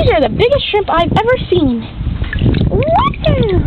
These are the biggest shrimp I've ever seen. Woo!